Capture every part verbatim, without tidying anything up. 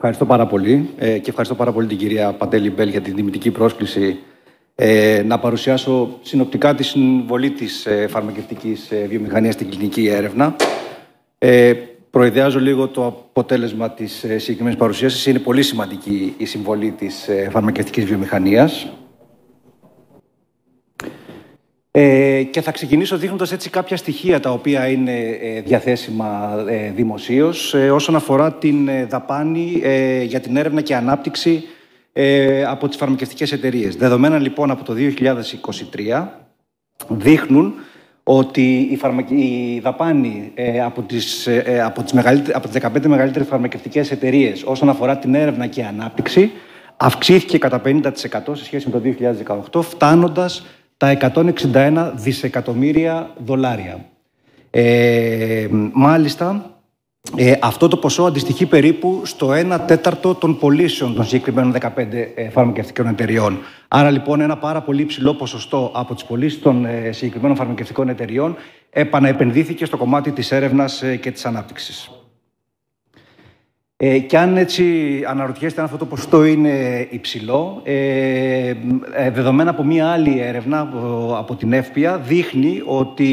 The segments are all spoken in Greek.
Ευχαριστώ πάρα πολύ ε, και ευχαριστώ πάρα πολύ την κυρία Παντέλη Μπέλ για την τιμητική πρόσκληση ε, να παρουσιάσω συνοπτικά τη συμβολή της ε, φαρμακευτικής ε, βιομηχανίας στην κλινική έρευνα. Ε, προειδεάζω λίγο το αποτέλεσμα της ε, συγκεκριμένης παρουσίασης. Είναι πολύ σημαντική η συμβολή της ε, φαρμακευτικής βιομηχανίας. Ε, και θα ξεκινήσω δείχνοντας έτσι κάποια στοιχεία τα οποία είναι ε, διαθέσιμα ε, δημοσίως ε, όσον αφορά την ε, δαπάνη ε, για την έρευνα και ανάπτυξη ε, από τις φαρμακευτικές εταιρείες. Δεδομένα λοιπόν από το δύο χιλιάδες είκοσι τρία δείχνουν ότι η, φαρμακ... η δαπάνη ε, από, τις, ε, από, τις μεγαλύτερες, από τις δεκαπέντε μεγαλύτερες φαρμακευτικές εταιρείες όσον αφορά την έρευνα και ανάπτυξη αυξήθηκε κατά πενήντα τοις εκατό σε σχέση με το δύο χιλιάδες δεκαοκτώ, φτάνοντας τα εκατόν εξήντα ένα δισεκατομμύρια δολάρια. Ε, μάλιστα, ε, αυτό το ποσό αντιστοιχεί περίπου στο ένα τέταρτο των πωλήσεων των συγκεκριμένων δεκαπέντε ε, φαρμακευτικών εταιριών. Άρα λοιπόν ένα πάρα πολύ υψηλό ποσοστό από τις πωλήσεις των ε, συγκεκριμένων φαρμακευτικών εταιριών επαναεπενδύθηκε στο κομμάτι της έρευνας ε, και της ανάπτυξης. Ε, και αν έτσι αναρωτιέστε αν αυτό το ποσοστό είναι υψηλό, ε, ε, δεδομένα από μία άλλη έρευνα από την ΕΦΠΙΑ δείχνει ότι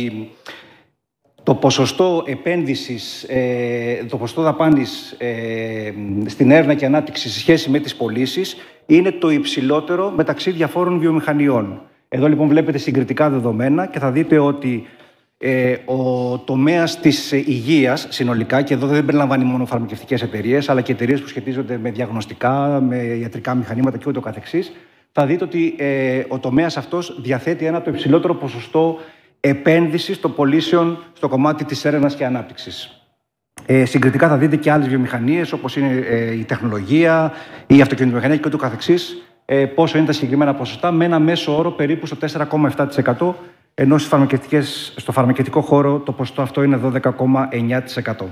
το ποσοστό επένδυσης, ε, το ποσοστό δαπάνης ε, στην έρευνα και ανάπτυξη σε σχέση με τις πωλήσεις είναι το υψηλότερο μεταξύ διαφόρων βιομηχανιών. Εδώ λοιπόν βλέπετε συγκριτικά δεδομένα και θα δείτε ότι Ε, ο τομέας της υγείας συνολικά, και εδώ δεν περιλαμβάνει μόνο φαρμακευτικές εταιρείες, αλλά και εταιρείες που σχετίζονται με διαγνωστικά, με ιατρικά μηχανήματα και ούτω καθεξής, θα δείτε ότι ε, ο τομέας αυτός διαθέτει ένα από το υψηλότερο ποσοστό επένδυσης των πωλήσεων στο κομμάτι της έρευνας και ανάπτυξης. Ε, συγκριτικά θα δείτε και άλλες βιομηχανίες, όπως είναι ε, η τεχνολογία, η αυτοκινητομηχανία και ούτω καθεξής, ε, πόσο είναι τα συγκεκριμένα ποσοστά, με ένα μέσο όρο περίπου στο τέσσερα κόμμα επτά τοις εκατό, ενώ στο φαρμακευτικό χώρο το ποσοστό αυτό είναι δώδεκα κόμμα εννιά τοις εκατό.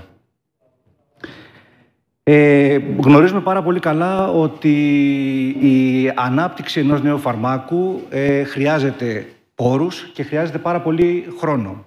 Ε, γνωρίζουμε πάρα πολύ καλά ότι η ανάπτυξη ενός νέου φαρμάκου ε, χρειάζεται πόρους και χρειάζεται πάρα πολύ χρόνο.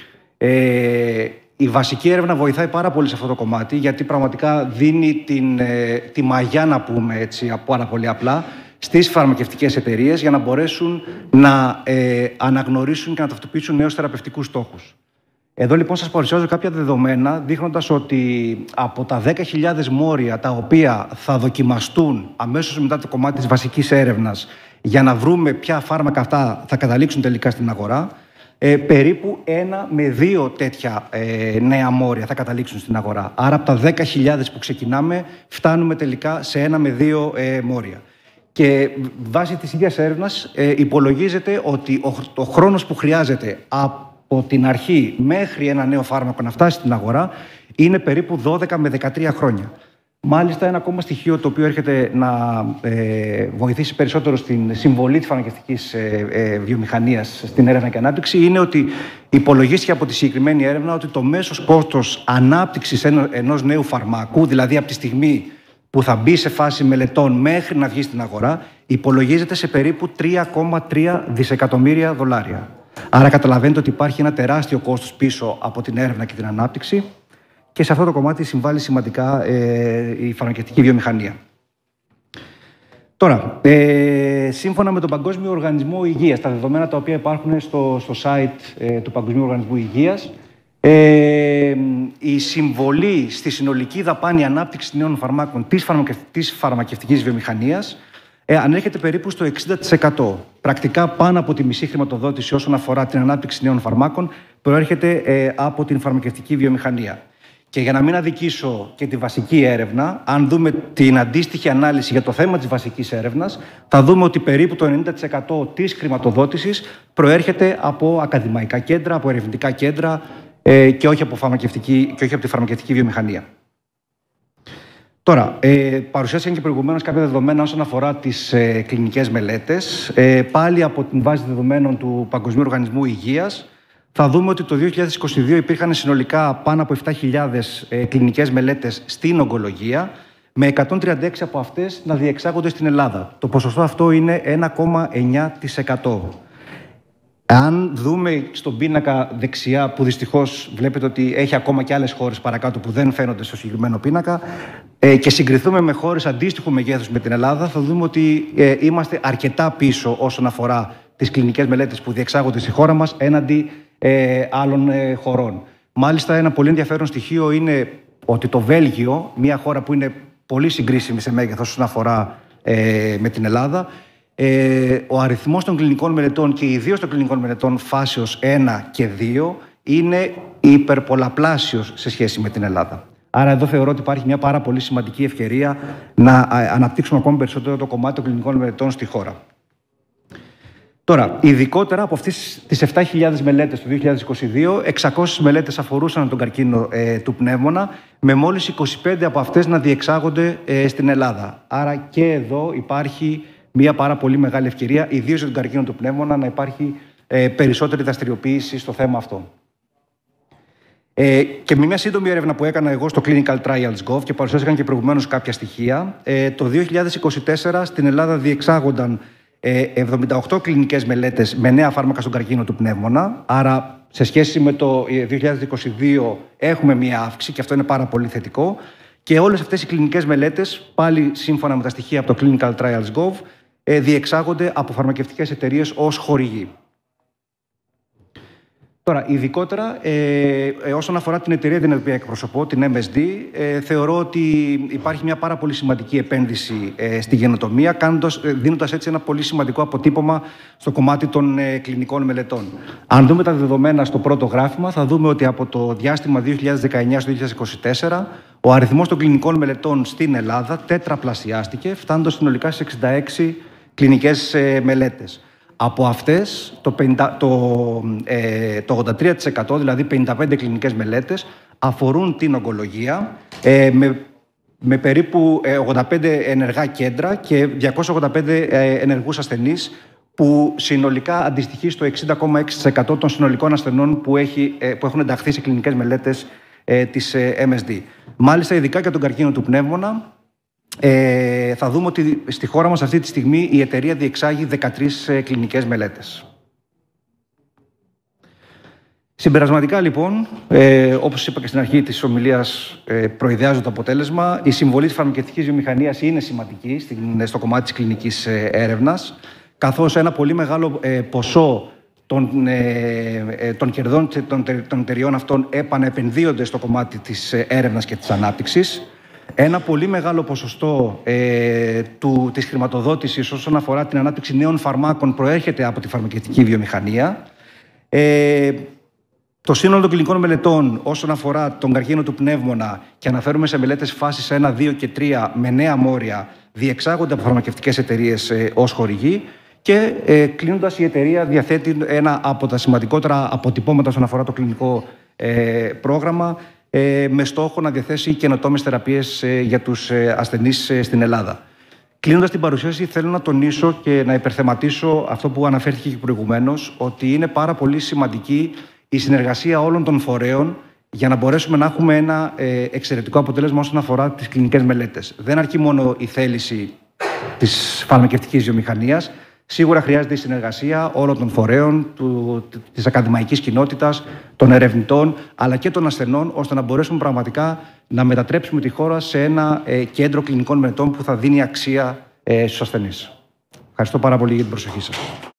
Ε, η βασική έρευνα βοηθάει πάρα πολύ σε αυτό το κομμάτι, γιατί πραγματικά δίνει την, ε, τη μαγιά, να πούμε έτσι, πάρα πολύ απλά, στις φαρμακευτικές εταιρείες για να μπορέσουν να ε, αναγνωρίσουν και να ταυτοποιήσουν νέους θεραπευτικούς στόχους. Εδώ λοιπόν σας παρουσιάζω κάποια δεδομένα δείχνοντας ότι από τα δέκα χιλιάδες μόρια τα οποία θα δοκιμαστούν αμέσως μετά το κομμάτι της βασικής έρευνας για να βρούμε ποια φάρμακα αυτά θα καταλήξουν τελικά στην αγορά, ε, περίπου ένα με δύο τέτοια ε, νέα μόρια θα καταλήξουν στην αγορά. Άρα από τα δέκα χιλιάδες που ξεκινάμε φτάνουμε τελικά σε ένα με δύο ε, μόρια. Και βάσει της ίδιας έρευνας ε, υπολογίζεται ότι ο, ο χρόνος που χρειάζεται από την αρχή μέχρι ένα νέο φάρμακο να φτάσει στην αγορά είναι περίπου δώδεκα με δεκατρία χρόνια. Μάλιστα, ένα ακόμα στοιχείο το οποίο έρχεται να ε, βοηθήσει περισσότερο στην συμβολή της φαρμακευτικής ε, ε, βιομηχανίας στην έρευνα και ανάπτυξη είναι ότι υπολογίστηκε από τη συγκεκριμένη έρευνα ότι το μέσος κόστος ανάπτυξης ενός νέου φαρμάκου, δηλαδή από τη στιγμή που θα μπει σε φάση μελετών μέχρι να βγει στην αγορά, υπολογίζεται σε περίπου τρία κόμμα τρία δισεκατομμύρια δολάρια. Άρα καταλαβαίνετε ότι υπάρχει ένα τεράστιο κόστος πίσω από την έρευνα και την ανάπτυξη και σε αυτό το κομμάτι συμβάλλει σημαντικά ε, η φαρμακευτική βιομηχανία. Τώρα, ε, σύμφωνα με τον Παγκόσμιο Οργανισμό Υγείας, τα δεδομένα τα οποία υπάρχουν στο, στο site ε, του Παγκοσμίου Οργανισμού Υγείας, Ε, η συμβολή στη συνολική δαπάνη ανάπτυξη νέων φαρμάκων της, φαρμακευ... της φαρμακευτικής βιομηχανίας ε, ανέρχεται περίπου στο εξήντα τοις εκατό. Πρακτικά πάνω από τη μισή χρηματοδότηση όσον αφορά την ανάπτυξη νέων φαρμάκων προέρχεται ε, από την φαρμακευτική βιομηχανία. Και για να μην αδικήσω και τη βασική έρευνα, αν δούμε την αντίστοιχη ανάλυση για το θέμα της βασικής έρευνας, θα δούμε ότι περίπου το ενενήντα τοις εκατό της χρηματοδότησης προέρχεται από ακαδημαϊκά κέντρα, από ερευνητικά κέντρα, και όχι από, φαρμακευτική, και όχι από τη φαρμακευτική βιομηχανία. Τώρα, ε, παρουσιάστηκαν και προηγουμένως κάποια δεδομένα όσον αφορά τις ε, κλινικές μελέτες. Ε, πάλι από την βάση δεδομένων του Παγκοσμίου Οργανισμού Υγείας, θα δούμε ότι το δύο χιλιάδες είκοσι δύο υπήρχαν συνολικά πάνω από επτά χιλιάδες ε, κλινικές μελέτες στην ογκολογία, με εκατόν τριάντα έξι από αυτές να διεξάγονται στην Ελλάδα. Το ποσοστό αυτό είναι ένα κόμμα εννιά τοις εκατό. Αν δούμε στον πίνακα δεξιά, που δυστυχώς βλέπετε ότι έχει ακόμα και άλλες χώρες παρακάτω που δεν φαίνονται στο συγκεκριμένο πίνακα, ε, και συγκριθούμε με χώρες αντίστοιχου μεγέθους με την Ελλάδα, θα δούμε ότι ε, είμαστε αρκετά πίσω όσον αφορά τις κλινικές μελέτες που διεξάγονται στη χώρα μας έναντι ε, άλλων ε, χωρών. Μάλιστα, ένα πολύ ενδιαφέρον στοιχείο είναι ότι το Βέλγιο, μια χώρα που είναι πολύ συγκρίσιμη σε μέγεθος όσον αφορά ε, με την Ελλάδα, Ε, ο αριθμός των κλινικών μελετών και ιδίως των κλινικών μελετών φάσεως ένα και δύο είναι υπερπολαπλάσιος σε σχέση με την Ελλάδα. Άρα εδώ θεωρώ ότι υπάρχει μια πάρα πολύ σημαντική ευκαιρία να αναπτύξουμε ακόμη περισσότερο το κομμάτι των κλινικών μελετών στη χώρα. Τώρα, ειδικότερα από αυτές τις επτά χιλιάδες μελέτες του δύο χιλιάδες είκοσι δύο, εξακόσιες μελέτες αφορούσαν τον καρκίνο ε, του πνεύμονα, με μόλις είκοσι πέντε από αυτές να διεξάγονται ε, στην Ελλάδα. Άρα και εδώ υπάρχει μια πάρα πολύ μεγάλη ευκαιρία, ιδίως για τον καρκίνο του πνεύμονα, να υπάρχει ε, περισσότερη δραστηριοποίηση στο θέμα αυτό. Ε, και με μια σύντομη έρευνα που έκανα εγώ στο Clinical Trials τελεία gov και παρουσιάστηκαν και προηγουμένως κάποια στοιχεία, ε, το δύο χιλιάδες είκοσι τέσσερα στην Ελλάδα διεξάγονταν ε, εβδομήντα οκτώ κλινικές μελέτες με νέα φάρμακα στον καρκίνο του πνεύμονα. Άρα, σε σχέση με το δύο χιλιάδες είκοσι δύο, έχουμε μια αύξηση και αυτό είναι πάρα πολύ θετικό. Και όλες αυτές οι κλινικές μελέτες, πάλι σύμφωνα με τα στοιχεία από το Clinical Trials τελεία gov, διεξάγονται από φαρμακευτικές εταιρείες ως χορηγοί. Τώρα, ειδικότερα, ε, ε, όσον αφορά την εταιρεία την οποία εκπροσωπώ, την εμ ες ντι, ε, θεωρώ ότι υπάρχει μια πάρα πολύ σημαντική επένδυση ε, στη γενοτομία, κάνοντας, ε, δίνοντας έτσι ένα πολύ σημαντικό αποτύπωμα στο κομμάτι των ε, κλινικών μελετών. Αν δούμε τα δεδομένα στο πρώτο γράφημα, θα δούμε ότι από το διάστημα δύο χιλιάδες δεκαεννιά στο δύο χιλιάδες είκοσι τέσσερα, ο αριθμός των κλινικών μελετών στην Ελλάδα τετραπλασιάστηκε, φτάνοντας συνολικά στις εξήντα έξι κλινικές ε, μελέτες. Από αυτές, το, πενήντα, το, ε, το ογδόντα τρία τοις εκατό, δηλαδή πενήντα πέντε κλινικές μελέτες, αφορούν την ογκολογία, ε, με, με περίπου ογδόντα πέντε ενεργά κέντρα και διακόσιους ογδόντα πέντε ε, ενεργούς ασθενείς, που συνολικά αντιστοιχεί στο εξήντα κόμμα έξι τοις εκατό των συνολικών ασθενών που, έχει, ε, που έχουν ενταχθεί σε κλινικές μελέτες ε, της ε, εμ ες ντι. Μάλιστα, ειδικά για τον καρκίνο του πνεύμονα, Ε, θα δούμε ότι στη χώρα μας αυτή τη στιγμή η εταιρεία διεξάγει δεκατρείς ε, κλινικές μελέτες. Συμπερασματικά, λοιπόν, ε, όπως είπα και στην αρχή της ομιλίας, ε, προειδεάζω το αποτέλεσμα. Η συμβολή της φαρμακευτικής βιομηχανίας είναι σημαντική στην, στο κομμάτι της κλινικής ε, έρευνας, καθώς ένα πολύ μεγάλο ε, ποσό των, ε, των κερδών των, των εταιριών αυτών επανεπενδύονται στο κομμάτι της ε, έρευνας και της ανάπτυξης. Ένα πολύ μεγάλο ποσοστό ε, του, της χρηματοδότησης όσον αφορά την ανάπτυξη νέων φαρμάκων προέρχεται από τη φαρμακευτική βιομηχανία. Ε, το σύνολο των κλινικών μελετών όσον αφορά τον καρκίνο του πνεύμονα, και αναφέρουμε σε μελέτες φάσης ένα, δύο και τρία με νέα μόρια, διεξάγονται από φαρμακευτικές εταιρείες ε, ως χορηγοί. Και ε, κλείνοντας, η εταιρεία διαθέτει ένα από τα σημαντικότερα αποτυπώματα όσον αφορά το κλινικό ε, πρόγραμμα, με στόχο να διαθέσει καινοτόμες θεραπείες για τους ασθενείς στην Ελλάδα. Κλείνοντας την παρουσίαση, θέλω να τονίσω και να υπερθεματίσω αυτό που αναφέρθηκε και προηγουμένως, ότι είναι πάρα πολύ σημαντική η συνεργασία όλων των φορέων για να μπορέσουμε να έχουμε ένα εξαιρετικό αποτέλεσμα όσον αφορά τις κλινικές μελέτες. Δεν αρκεί μόνο η θέληση της φαρμακευτικής βιομηχανίας. Σίγουρα χρειάζεται η συνεργασία όλων των φορέων, του, της ακαδημαϊκής κοινότητας, των ερευνητών, αλλά και των ασθενών, ώστε να μπορέσουμε πραγματικά να μετατρέψουμε τη χώρα σε ένα ε, κέντρο κλινικών μελετών που θα δίνει αξία ε, στους ασθενείς. Ευχαριστώ πάρα πολύ για την προσοχή σας.